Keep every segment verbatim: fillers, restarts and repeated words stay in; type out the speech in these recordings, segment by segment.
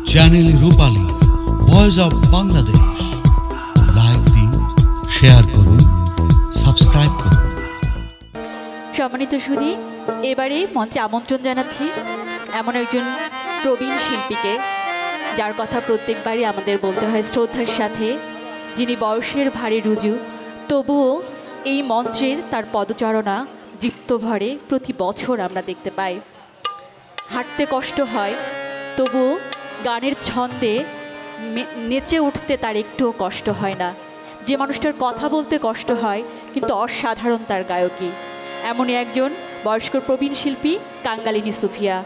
Channel Rupali voice of Bangladesh. Like দিন, share করুন, subscribe করুন। সম্মানিত সুধী, এবারে মঞ্চে আমন্ত্রণ জানাচ্ছি এমন একজন প্রবীণ শিল্পীকে, যার কথা প্রত্যেকবারই আমাদের বলতে হয় শ্রদ্ধার সাথে, যিনি বয়সের ভারী রুজু, তবুও এই মঞ্চের তার পদচারণা দৃপ্তভরে প্রতি বছর আমরা দেখতে পাই। হাঁটতে কষ্ট হয়, তবুও গানের ছন্দে নেচে উঠতে তার একটুও কষ্ট হয় না। যে মানুষটার কথা বলতে কষ্ট হয়, কিন্তু অসাধারণ তার গায়কী। এমনই একজন বয়স্ক প্রবীণ শিল্পী কাঙ্গালিনী সুফিয়া।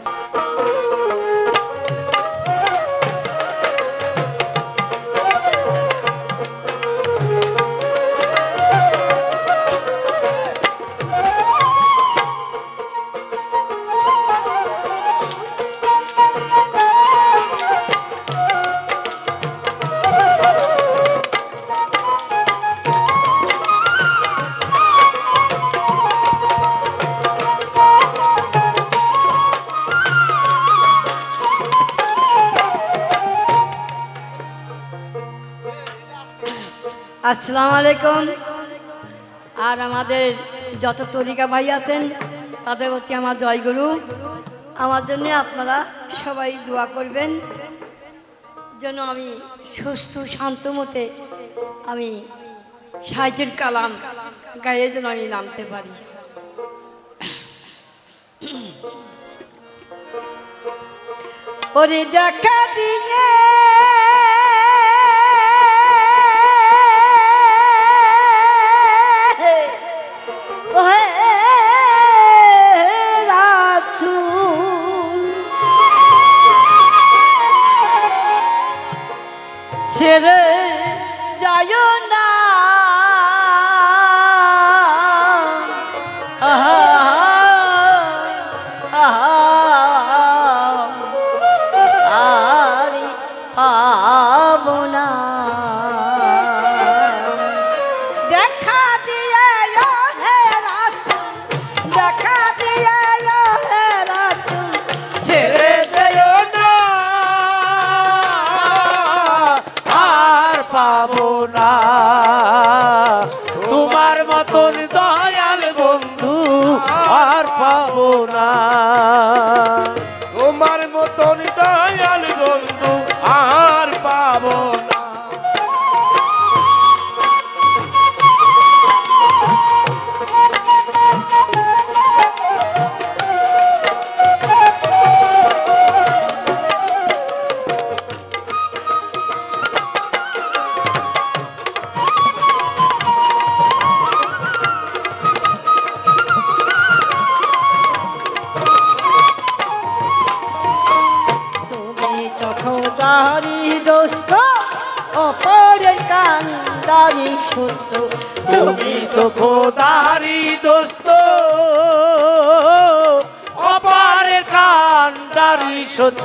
আসসালামু আলাইকুম। আর আমাদের যত তরিকা ভাই আছেন তাদের প্রতি আমার জয়গুরু। আমার জন্য আপনারা সবাই দোয়া করবেন যেন আমি সুস্থ শান্ত মতে আমি সাহিত্যের কালাম গায়ে যেন আমি নামতে পারি। ওরে দেখা দিয়ে ছেড়ে যায় না আরে পাব না দেখা দিয়ে হে রাসূল, দেখা দিয়ে হে রাসূল, ছেড়ে যায় না আর পাবো না তোমার মতন দয়াল বন্ধু আর পাবো না, তোমার মতন দয়াল বন্ধু আর পাবো না। খোদারি দোস্ত অপরের কান্দারি সত্য, তুমি তো খোদারি দোস্ত অপারের কান্ডারি সত্য।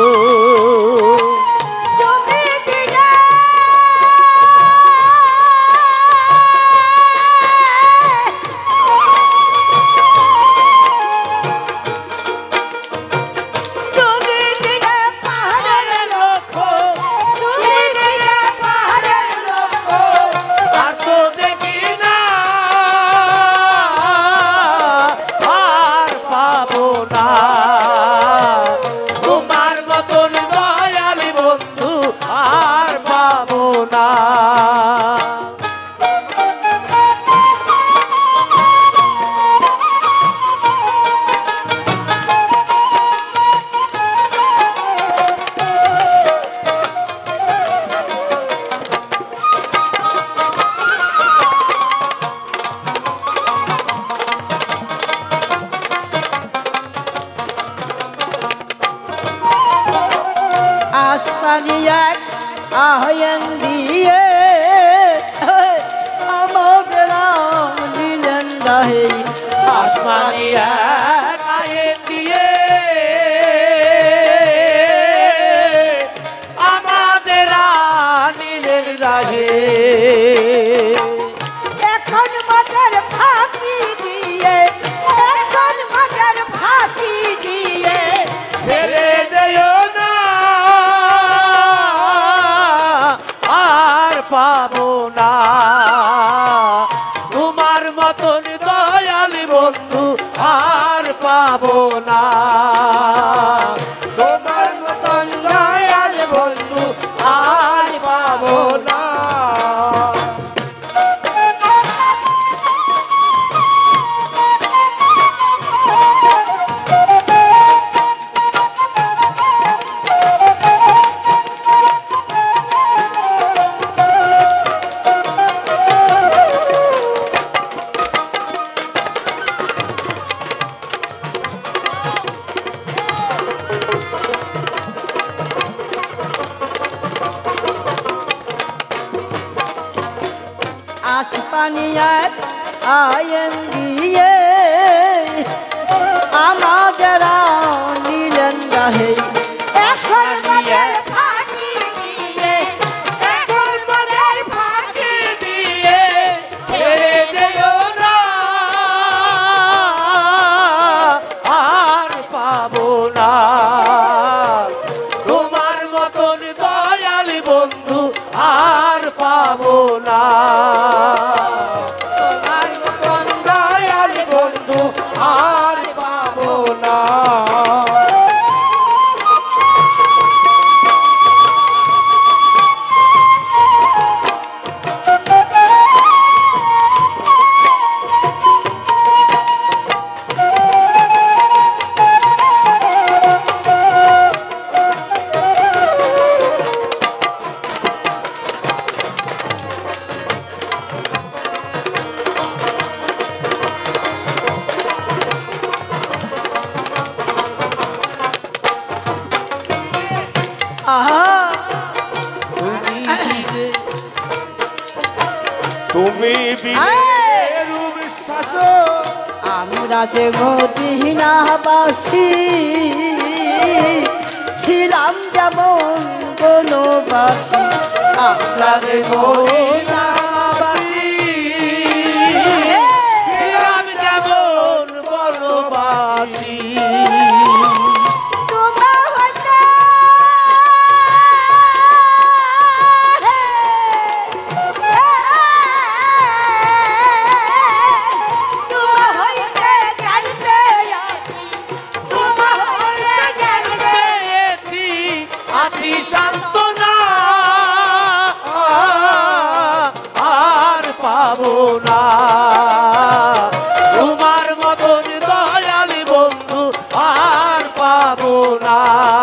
এক আহ্বান দিয়ে আমাকে রাম দিলেন রাহে, আসমানি এক আহ্বান দিয়ে আমাদের আনিলেন রাহে। এখন মাথার ফাঁকি দিয়ে, এখন মাথার ফাঁকি দিয়ে ছেড়ে দেও না পাবো না তোমার মতন দয়াল বন্ধু আর পাবো না তোমার মতন দয়াল বন্ধু আর পাবো না আজ পানিয়ার আয়ন দিয়ে আমাদের নীলেন গাহে এখন মনের ফাঁকি দিয়ে এখন মনের ফাঁকি দিয়ে ছেড়ে যেও না আর পাবো না তোমার মতন দয়াল বন্ধু আর পাবো না তোমার মতন দয়াল বন্ধু আর পাবো না তুমি বিশ্বাস আমরা যে মদিনাবাসী ছিলাম যেমন বনবাসী আমরা যে মদিনাবাসী ছিলাম যেমন বনবাসী আছি সান্ত্বনা আর পাবো না তোমার মতন দয়াল বন্ধু আর পাবো না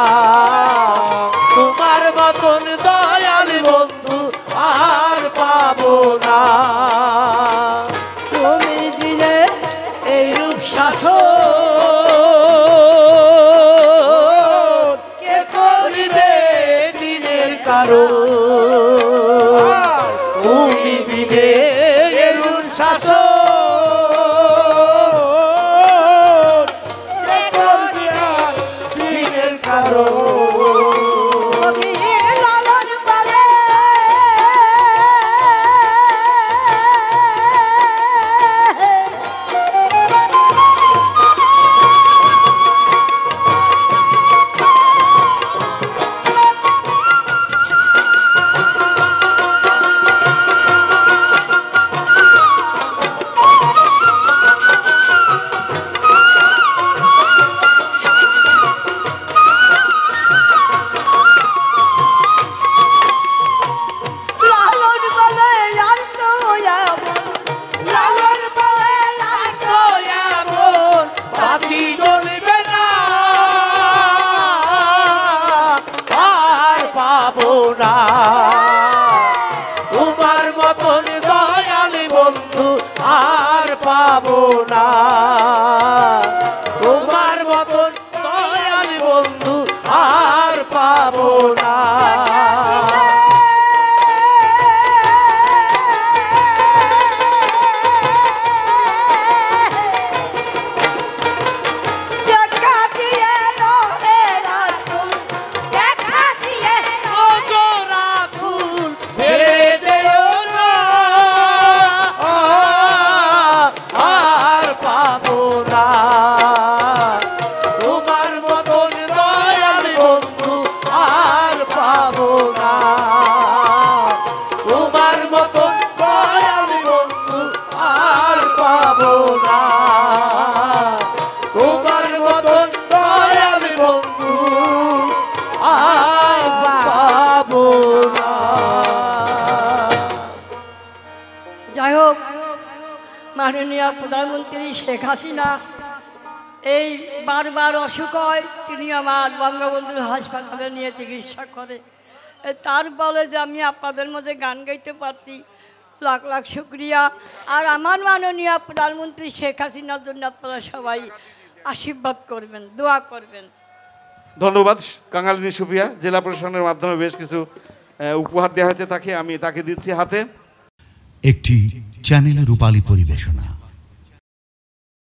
তোমার মতন দয়াল বন্ধু আর পাবো না তুমি দিলে এই রূপ শাসন কারো তুমি বিনে এরুন শাসন দিনের কারো প্রধানমন্ত্রী শেখ হাসিনা এই বারবার অসুখ হয়, তিনি আমার বঙ্গবন্ধুর হাসপাতালে নিয়ে চিকিৎসা করে। তার বলে যে আমি আপনাদের মধ্যে গান গাইতে পারছি, লাখ লাখ শুক্রিয়া। আর আমার মাননীয় প্রধানমন্ত্রী শেখ হাসিনার জন্য আপনারা সবাই আশীর্বাদ করবেন, দোয়া করবেন। ধন্যবাদ কাঙালিনী সুফিয়া। জেলা প্রশাসনের মাধ্যমে বেশ কিছু উপহার দেওয়া হয়েছে তাকে, আমি তাকে দিচ্ছি হাতে। একটি চ্যানেল রূপালী পরিবেশনা।